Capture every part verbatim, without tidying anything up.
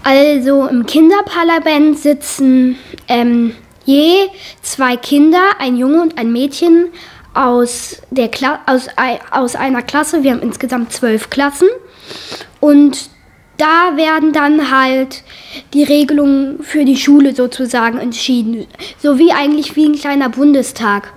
Also im Kinderparlament sitzen ähm, je zwei Kinder, ein Junge und ein Mädchen aus, der Kla- aus, aus einer Klasse. Wir haben insgesamt zwölf Klassen und da werden dann halt die Regelungen für die Schule sozusagen entschieden. So wie eigentlich wie ein kleiner Bundestag.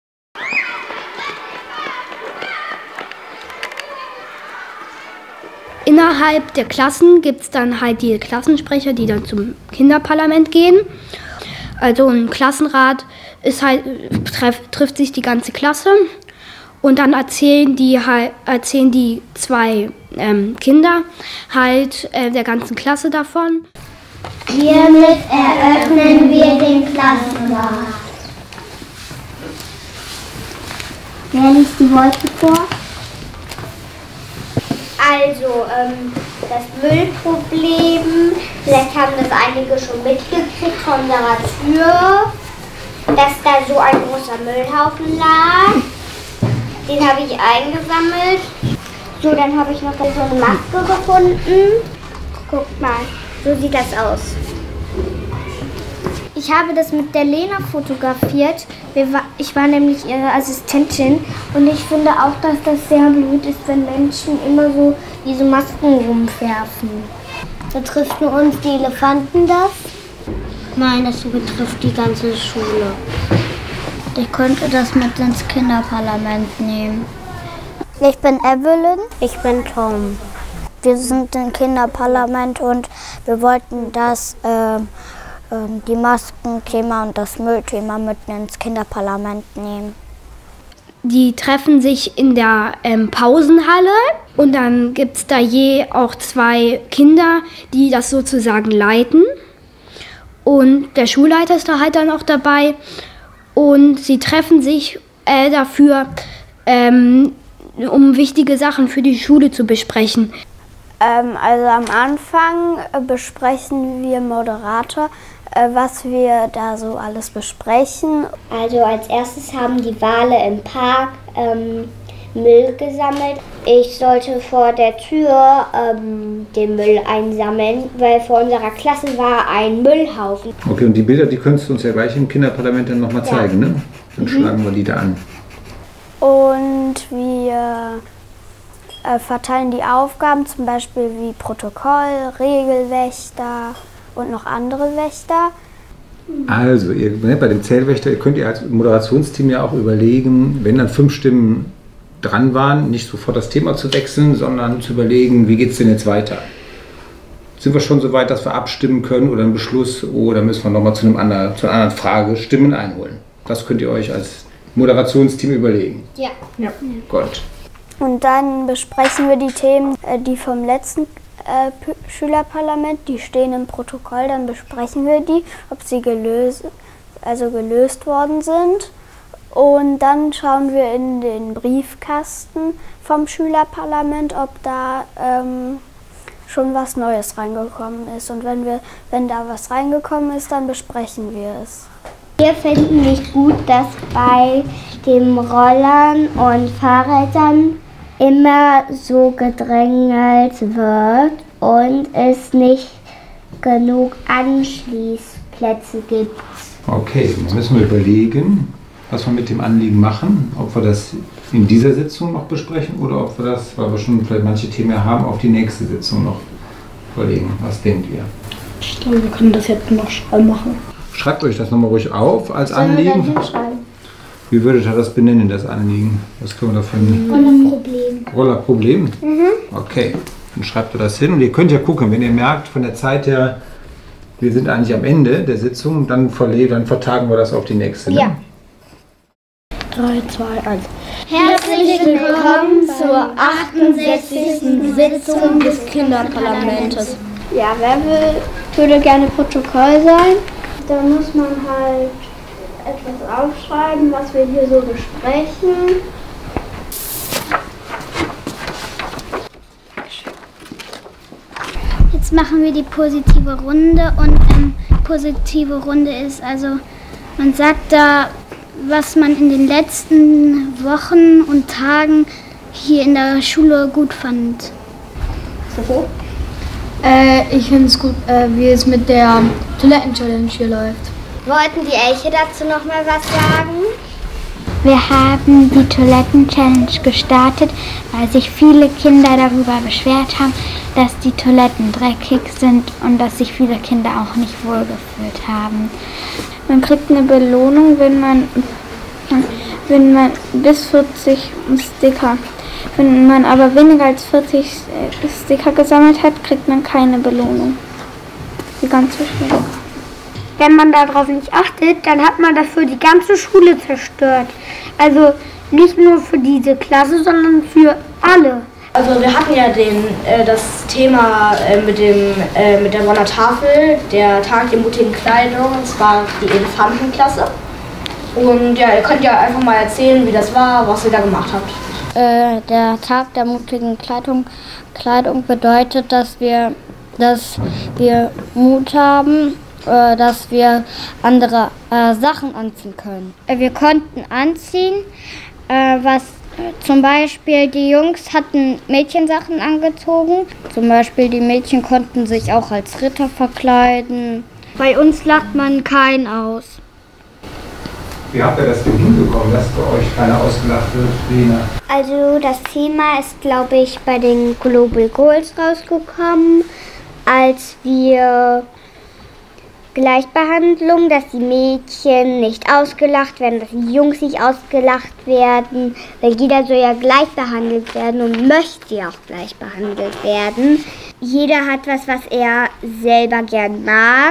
Innerhalb der Klassen gibt es dann halt die Klassensprecher, die dann zum Kinderparlament gehen. Also ein Klassenrat ist halt, treff, trifft sich die ganze Klasse und dann erzählen die, halt, erzählen die zwei ähm, Kinder halt äh, der ganzen Klasse davon. Hiermit eröffnen wir den Klassenrat. Wer liest die heute vor? Also, ähm, das Müllproblem, vielleicht haben das einige schon mitgekriegt von unserer Tür, dass da so ein großer Müllhaufen lag. Den habe ich eingesammelt. So, dann habe ich noch so eine Maske gefunden. Guckt mal, so sieht das aus. Ich habe das mit der Lena fotografiert. Ich war nämlich ihre Assistentin und ich finde auch, dass das sehr blöd ist, wenn Menschen immer so diese Masken rumwerfen. Betrifft nur uns die Elefanten das? Nein, das betrifft die ganze Schule. Ich könnte das mit ins Kinderparlament nehmen. Ich bin Evelyn. Ich bin Tom. Wir sind im Kinderparlament und wir wollten das äh, die Maskenthema und das Müllthema mitten ins Kinderparlament nehmen. Die treffen sich in der ähm, Pausenhalle und dann gibt es da je auch zwei Kinder, die das sozusagen leiten. Und der Schulleiter ist da halt dann auch dabei und sie treffen sich äh, dafür, ähm, um wichtige Sachen für die Schule zu besprechen. Ähm, also am Anfang äh, besprechen wir Moderator, äh, was wir da so alles besprechen. Also als erstes haben die Wale im Park ähm, Müll gesammelt. Ich sollte vor der Tür ähm, den Müll einsammeln, weil vor unserer Klasse war ein Müllhaufen. Okay, und die Bilder, die könntest du uns ja gleich im Kinderparlament dann nochmal zeigen, ja. Ne? Dann mhm. schlagen wir die da an. Und wir äh, verteilen die Aufgaben, zum Beispiel wie Protokoll, Regelwächter und noch andere Wächter. Also, ihr, ne, bei dem Zählwächter könnt ihr als Moderationsteam ja auch überlegen, wenn dann fünf Stimmen dran waren, nicht sofort das Thema zu wechseln, sondern zu überlegen, wie geht es denn jetzt weiter? Sind wir schon so weit, dass wir abstimmen können oder einen Beschluss, oder müssen wir nochmal zu, einem anderen, zu einer anderen Frage Stimmen einholen? Das könnt ihr euch als Moderationsteam überlegen. Ja. Ja. Gut. Und dann besprechen wir die Themen, die vom letzten äh, Schülerparlament, die stehen im Protokoll, dann besprechen wir die, ob sie gelöst, also gelöst worden sind. Und dann schauen wir in den Briefkasten vom Schülerparlament, ob da ähm, schon was Neues reingekommen ist. Und wenn, wir, wenn da was reingekommen ist, dann besprechen wir es. Wir finden nicht gut, dass bei den Rollern und Fahrrädern immer so gedrängelt wird und es nicht genug Anschließplätze gibt. Okay, dann müssen wir überlegen, was wir mit dem Anliegen machen, ob wir das in dieser Sitzung noch besprechen oder ob wir das, weil wir schon vielleicht manche Themen haben, auf die nächste Sitzung noch überlegen. Was denkt ihr? Ich glaube, wir können das jetzt noch machen. Schreibt euch das nochmal ruhig auf als Anliegen. Wie würdet ihr das benennen, das Anliegen? Was können wir da für ein Rollerproblem. Rollerproblem? Mhm. Okay, dann schreibt ihr das hin und ihr könnt ja gucken, wenn ihr merkt, von der Zeit her, wir sind eigentlich am Ende der Sitzung, dann, dann vertagen wir das auf die nächste. Ne? Ja. drei, zwei, eins. Herzlich willkommen zur achtundsechzigsten Sitzung des Kinderparlamentes. Ja, wer will, würde gerne Protokoll sein? Da muss man halt etwas aufschreiben, was wir hier so besprechen. Jetzt machen wir die positive Runde und ähm, positive Runde ist also, man sagt da, was man in den letzten Wochen und Tagen hier in der Schule gut fand. So. Äh, ich finde es gut, äh, wie es mit der Toiletten-Challenge hier läuft. Wollten die Elche dazu noch mal was sagen? Wir haben die Toiletten-Challenge gestartet, weil sich viele Kinder darüber beschwert haben, dass die Toiletten dreckig sind und dass sich viele Kinder auch nicht wohlgefühlt haben. Man kriegt eine Belohnung, wenn man, wenn man bis vierzig Sticker. Wenn man aber weniger als vierzig Sticker gesammelt hat, kriegt man keine Belohnung. Die ganze Schule. Wenn man darauf nicht achtet, dann hat man dafür die ganze Schule zerstört. Also nicht nur für diese Klasse, sondern für alle. Also wir hatten ja den, äh, das Thema äh, mit, dem, äh, mit der Bonner Tafel, der Tag der mutigen Kleidung, und zwar die Elefantenklasse. Und ja, ihr könnt ja einfach mal erzählen, wie das war, was ihr da gemacht habt. Äh, der Tag der mutigen Kleidung, Kleidung bedeutet, dass wir, dass wir Mut haben, dass wir andere äh, Sachen anziehen können. Wir konnten anziehen, äh, was äh, zum Beispiel die Jungs hatten Mädchensachen angezogen. Zum Beispiel die Mädchen konnten sich auch als Ritter verkleiden. Bei uns lacht man keinen aus. Wie habt ihr das denn hinbekommen, dass bei euch keiner ausgelacht wird, Lena? Also das Thema ist, glaube ich, bei den Global Goals rausgekommen, als wir Gleichbehandlung, dass die Mädchen nicht ausgelacht werden, dass die Jungs nicht ausgelacht werden, weil jeder soll ja gleich behandelt werden und möchte ja auch gleich behandelt werden. Jeder hat was, was er selber gern mag,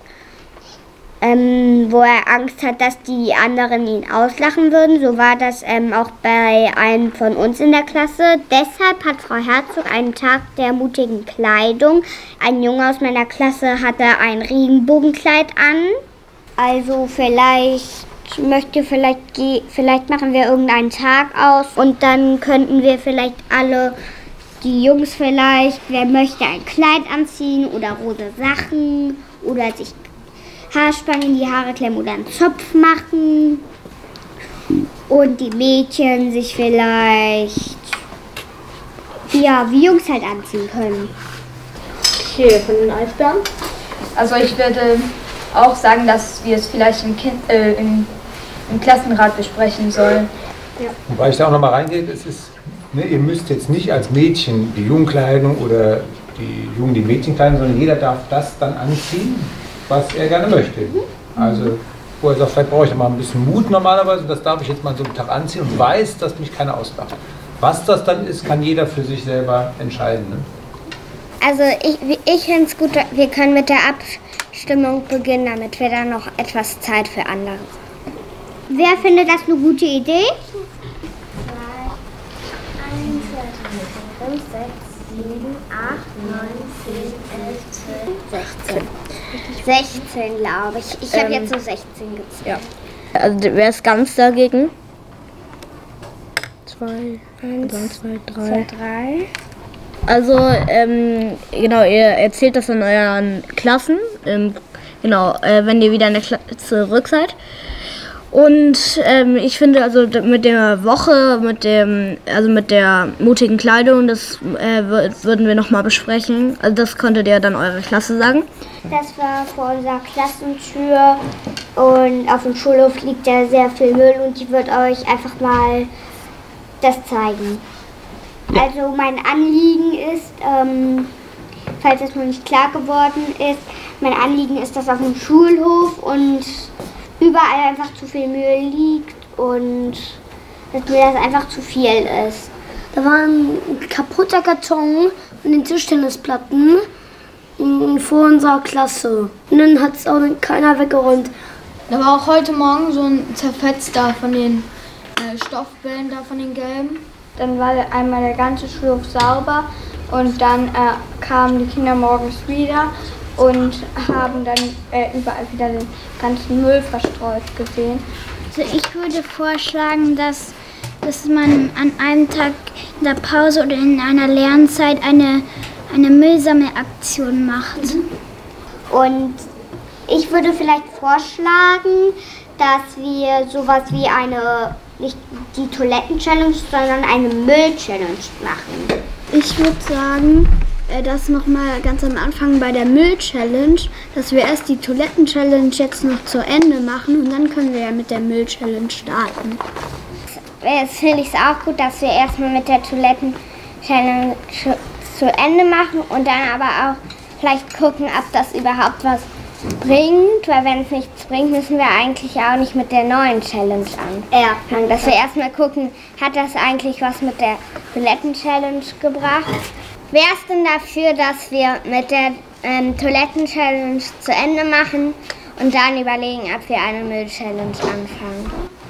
ähm, wo er Angst hat, dass die anderen ihn auslachen würden. So war das ähm, auch bei einem von uns in der Klasse. Deshalb hat Frau Herzog einen Tag der mutigen Kleidung. Ein Junge aus meiner Klasse hatte ein Regenbogenkleid an. Also vielleicht möchte vielleicht vielleicht machen wir irgendeinen Tag aus und dann könnten wir vielleicht alle, die Jungs vielleicht, wer möchte ein Kleid anziehen oder rote Sachen oder sich Haarspangen in die Haare klemmen oder einen Zopf machen. Und die Mädchen sich vielleicht, ja, wie Jungs halt anziehen können. Okay, von den Eisbären. Also ich würde auch sagen, dass wir es vielleicht im, kind, äh, im, im Klassenrat besprechen sollen. Ja. Wobei ich da auch noch mal reingehe, es ist, ne, ihr müsst jetzt nicht als Mädchen die Jungenkleidung oder die Jungen die Mädchenkleidung, sondern jeder darf das dann anziehen, was er gerne möchte. Also, wo er sagt, vielleicht brauche ich mal ein bisschen Mut normalerweise, das darf ich jetzt mal so einen Tag anziehen und weiß, dass mich keiner auslacht. Was das dann ist, kann jeder für sich selber entscheiden. Ne? Also ich, ich finde es gut, wir können mit der Abstimmung beginnen, damit wir dann noch etwas Zeit für andere haben. Wer findet das eine gute Idee? eins, zwei, drei, vier, fünf, sechs, sieben, acht, neun, zehn, elf, zwölf, sechzehn. sechzehn, glaube ich. Ich habe ähm, jetzt so sechzehn gezählt. Ja. Also wer ist ganz dagegen? Zwei, eins, zwei, drei. zwei, drei. Also, ähm, genau, ihr erzählt das in euren Klassen, ähm, genau, äh, wenn ihr wieder in der Klasse zurück seid. Und ähm, ich finde, also mit der Woche, mit dem, also mit der mutigen Kleidung, das äh, würden wir nochmal besprechen. Also das könntet ihr dann eurer Klasse sagen. Das war vor unserer Klassentür und auf dem Schulhof liegt ja sehr viel Müll und ich würde euch einfach mal das zeigen. Also mein Anliegen ist, ähm, falls das noch nicht klar geworden ist, mein Anliegen ist, dass auf dem Schulhof und überall einfach zu viel Müll liegt und dass mir das einfach zu viel ist. Da war ein kaputter Karton von den Tischtennisplatten vor unserer Klasse. Und dann hat es auch keiner weggeräumt. Da war auch heute Morgen so ein zerfetzter von den äh, Stoffbällen da, von den gelben. Dann war einmal der ganze Schulhof sauber und dann äh, kamen die Kinder morgens wieder und haben dann äh, überall wieder den ganzen Müll verstreut gesehen. Also ich würde vorschlagen, dass, dass man an einem Tag in der Pause oder in einer Lernzeit eine, eine Müllsammelaktion macht. Und ich würde vielleicht vorschlagen, dass wir sowas wie eine, nicht die Toiletten-Challenge, sondern eine Müll-Challenge machen. Ich würde sagen, das nochmal ganz am Anfang bei der Müll-Challenge, dass wir erst die Toiletten-Challenge jetzt noch zu Ende machen und dann können wir ja mit der Müll-Challenge starten. Jetzt finde ich es auch gut, dass wir erstmal mit der Toiletten-Challenge zu Ende machen und dann aber auch vielleicht gucken, ob das überhaupt was bringt, weil wenn es nichts bringt, müssen wir eigentlich auch nicht mit der neuen Challenge anfangen. Dass wir erstmal gucken, hat das eigentlich was mit der Toiletten-Challenge gebracht? Wär's denn dafür, dass wir mit der ähm, Toiletten-Challenge zu Ende machen und dann überlegen, ob wir eine Müll-Challenge anfangen?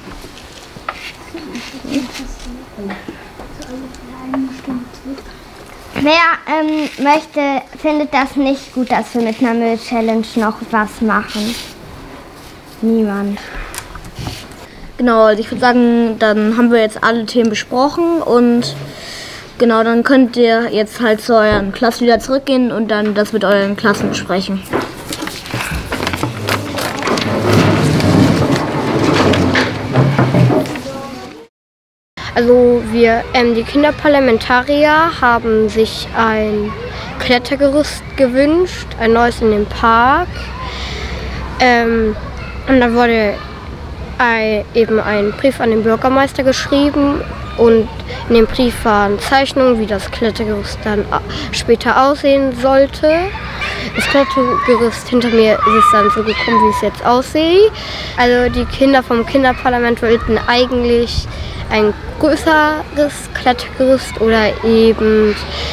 Wer ähm, möchte, findet das nicht gut, dass wir mit einer Müll-Challenge noch was machen? Niemand. Genau, also ich würde sagen, dann haben wir jetzt alle Themen besprochen und genau, dann könnt ihr jetzt halt zu euren Klassen wieder zurückgehen und dann das mit euren Klassen besprechen. Also wir, ähm, die Kinderparlamentarier haben sich ein Klettergerüst gewünscht, ein neues in dem Park. Ähm, und dann wurde ein, eben ein Brief an den Bürgermeister geschrieben und in dem Brief waren Zeichnungen, wie das Klettergerüst dann später aussehen sollte. Das Klettergerüst hinter mir ist es dann so gekommen, wie es jetzt aussieht. Also die Kinder vom Kinderparlament wollten eigentlich ein größeres Klettergerüst oder eben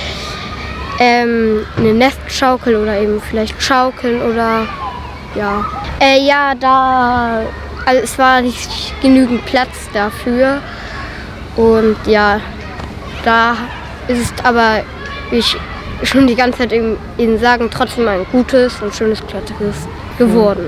ähm, eine Nestschaukel oder eben vielleicht Schaukeln oder ja. Äh, ja, da, also es war nicht genügend Platz dafür und ja, da ist es aber, wie ich schon die ganze Zeit Ihnen sagen, trotzdem ein gutes und schönes Klettergerüst geworden.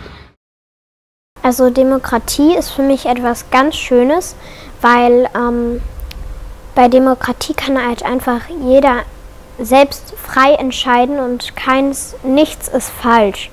Also Demokratie ist für mich etwas ganz Schönes, weil ähm, bei Demokratie kann halt einfach jeder selbst frei entscheiden und keins, nichts ist falsch.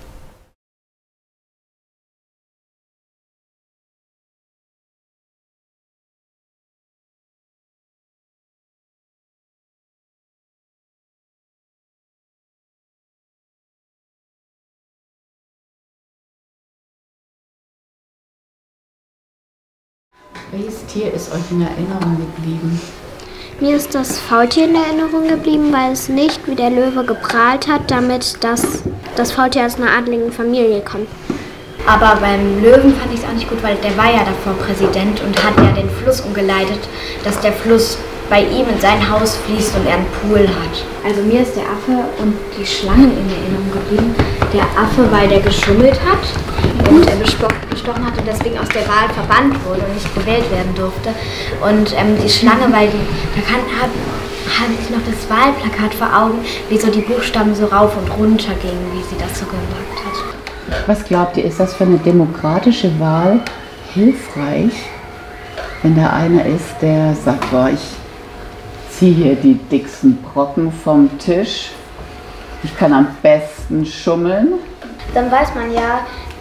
Welches Tier ist euch in Erinnerung geblieben? Mir ist das Faultier in Erinnerung geblieben, weil es nicht wie der Löwe geprahlt hat, damit das, das Faultier aus einer adligen Familie kommt. Aber beim Löwen fand ich es auch nicht gut, weil der war ja davor Präsident und hat ja den Fluss umgeleitet, dass der Fluss bei ihm in sein Haus fließt und er einen Pool hat. Also mir ist der Affe und die Schlangen in Erinnerung geblieben. Der Affe, weil der geschummelt hat und er bestochen hat und deswegen aus der Wahl verbannt wurde und nicht gewählt werden durfte. Und ähm, die Schlange, weil die, da kann, hat, habe ich noch das Wahlplakat vor Augen, wie so die Buchstaben so rauf und runter gingen, wie sie das so gesagt hat. Was glaubt ihr, ist das für eine demokratische Wahl hilfreich, wenn da einer ist, der sagt, boah, ich ziehe hier die dicksten Brocken vom Tisch, ich kann am besten schummeln? Dann weiß man ja,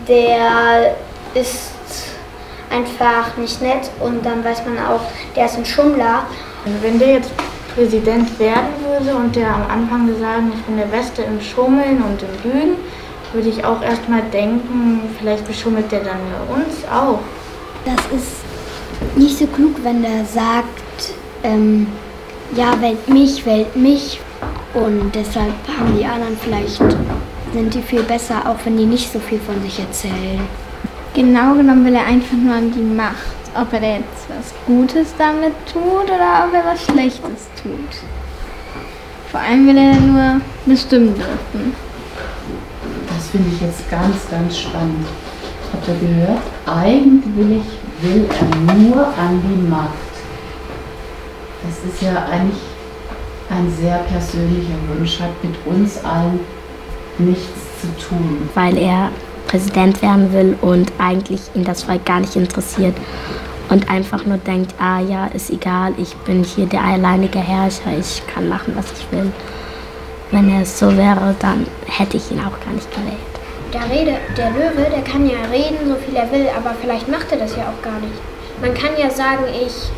der ist einfach nicht nett und dann weiß man auch, der ist ein Schummler. Wenn der jetzt Präsident werden würde und der am Anfang sagen, ich bin der Beste im Schummeln und im Lügen, würde ich auch erstmal denken, vielleicht beschummelt der dann uns auch. Das ist nicht so klug, wenn der sagt, ähm, ja, wählt mich, wählt mich. Und deshalb haben die anderen vielleicht, sind die viel besser, auch wenn die nicht so viel von sich erzählen. Genau genommen will er einfach nur an die Macht. Ob er jetzt was Gutes damit tut oder ob er was Schlechtes tut. Vor allem will er nur bestimmen dürfen. Das finde ich jetzt ganz, ganz spannend. Habt ihr gehört? Eigentlich will er nur an die Macht. Das ist ja eigentlich ein sehr persönlicher Wunsch, hat mit uns allen nichts zu tun. Weil er Präsident werden will und eigentlich ihn das Volk gar nicht interessiert und einfach nur denkt, ah ja, ist egal, ich bin hier der alleinige Herrscher, ich kann machen, was ich will. Wenn er es so wäre, dann hätte ich ihn auch gar nicht gewählt. Der, Rede, der Löwe, der kann ja reden, so viel er will, aber vielleicht macht er das ja auch gar nicht. Man kann ja sagen, ich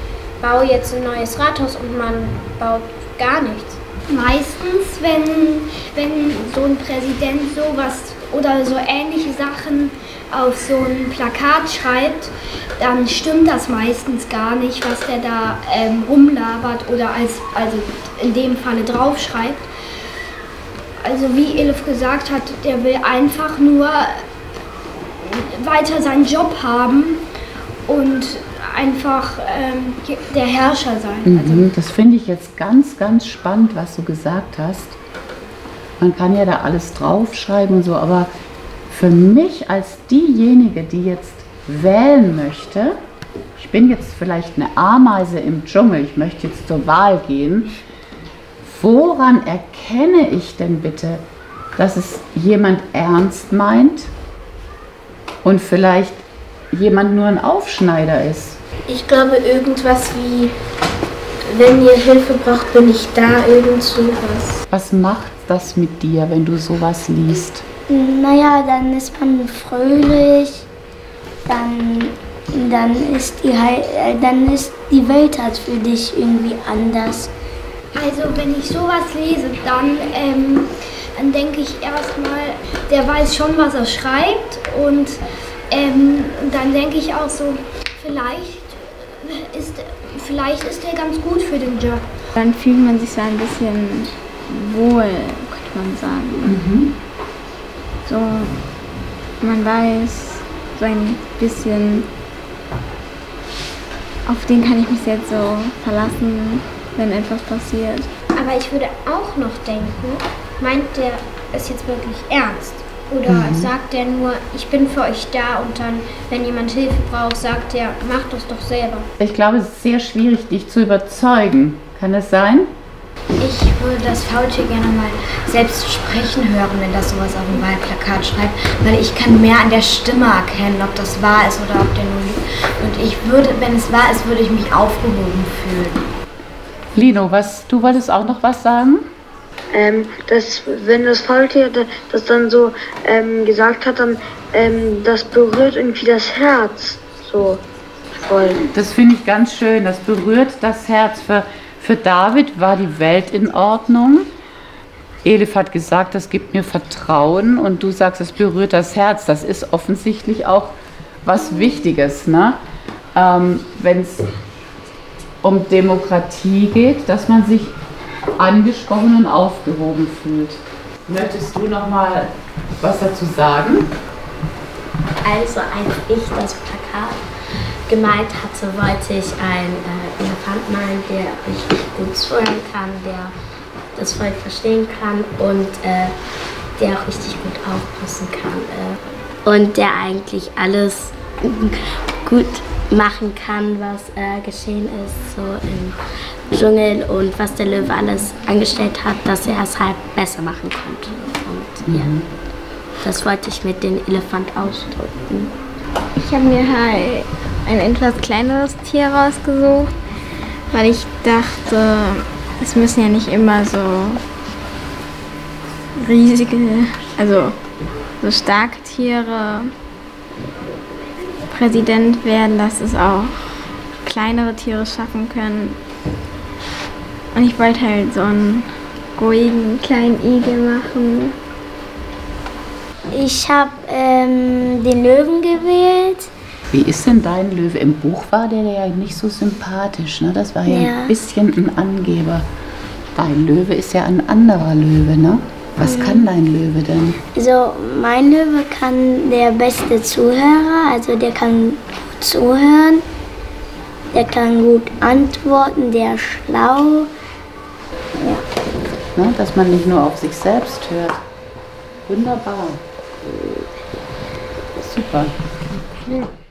baue jetzt ein neues Rathaus und man baut gar nichts. Meistens, wenn, wenn so ein Präsident sowas oder so ähnliche Sachen auf so ein Plakat schreibt, dann stimmt das meistens gar nicht, was der da ähm, rumlabert oder als, also in dem Falle draufschreibt. Also wie Elif gesagt hat, der will einfach nur weiter seinen Job haben und einfach ähm, der Herrscher sein. Mhm, also, das finde ich jetzt ganz, ganz spannend, was du gesagt hast. Man kann ja da alles draufschreiben und so, aber für mich als diejenige, die jetzt wählen möchte, ich bin jetzt vielleicht eine Ameise im Dschungel, ich möchte jetzt zur Wahl gehen, woran erkenne ich denn bitte, dass es jemand ernst meint und vielleicht jemand nur ein Aufschneider ist? Ich glaube irgendwas wie, wenn ihr Hilfe braucht, bin ich da, irgend sowas. Was macht das mit dir, wenn du sowas liest? Naja, dann ist man fröhlich, dann, dann, ist die, dann ist die Welt halt für dich irgendwie anders. Also wenn ich sowas lese, dann, ähm, dann denke ich erstmal, der weiß schon, was er schreibt und ähm, dann denke ich auch so, vielleicht ist, vielleicht ist der ganz gut für den Job. Dann fühlt man sich so ein bisschen wohl, könnte man sagen. Mhm. So, man weiß so ein bisschen, auf den kann ich mich jetzt so verlassen, wenn etwas passiert. Aber ich würde auch noch denken, meint der es jetzt wirklich ernst? Oder Mhm. sagt er nur, ich bin für euch da und dann, wenn jemand Hilfe braucht, sagt er, macht das doch selber. Ich glaube, es ist sehr schwierig, dich zu überzeugen. Kann es sein? Ich würde das Faultier gerne mal selbst sprechen hören, wenn das sowas auf dem Wahlplakat schreibt, weil ich kann mehr an der Stimme erkennen, ob das wahr ist oder ob der nur lügt. Und ich würde, wenn es wahr ist, würde ich mich aufgehoben fühlen. Lino, was, du wolltest auch noch was sagen? Ähm, dass, wenn das Faultier das dann so ähm, gesagt hat, dann ähm, das berührt irgendwie das Herz so voll. Das finde ich ganz schön, das berührt das Herz. Für, für David war die Welt in Ordnung. Elif hat gesagt, das gibt mir Vertrauen und du sagst, es berührt das Herz. Das ist offensichtlich auch was Wichtiges, ne? Ähm, wenn es um Demokratie geht, dass man sich angesprochen und aufgehoben fühlt. Möchtest du noch mal was dazu sagen? Also als ich das Plakat gemalt hatte, wollte ich einen äh, Elefant malen, der richtig gut zuhören kann, der das Volk verstehen kann und äh, der auch richtig gut aufpassen kann. Äh, und der eigentlich alles gut machen kann, was äh, geschehen ist, so im Dschungel und was der Löwe alles angestellt hat, dass er es halt besser machen konnte. Und mhm. ja, das wollte ich mit dem Elefant ausdrücken. Ich habe mir halt ein etwas kleineres Tier rausgesucht, weil ich dachte, es müssen ja nicht immer so riesige, also so starke Tiere Präsident werden, dass es auch kleinere Tiere schaffen können. Und ich wollte halt so einen ruhigen kleinen Igel machen. Ich habe ähm, den Löwen gewählt. Wie ist denn dein Löwe? Im Buch war der ja nicht so sympathisch, ne? Das war ja, Ja. ein bisschen ein Angeber. Dein Löwe ist ja ein anderer Löwe, ne? Was Mhm. kann dein Löwe denn? Also mein Löwe kann der beste Zuhörer, also der kann gut zuhören, der kann gut antworten, der ist schlau. Ja. Ne? Dass man nicht nur auf sich selbst hört. Wunderbar. Super. Ja.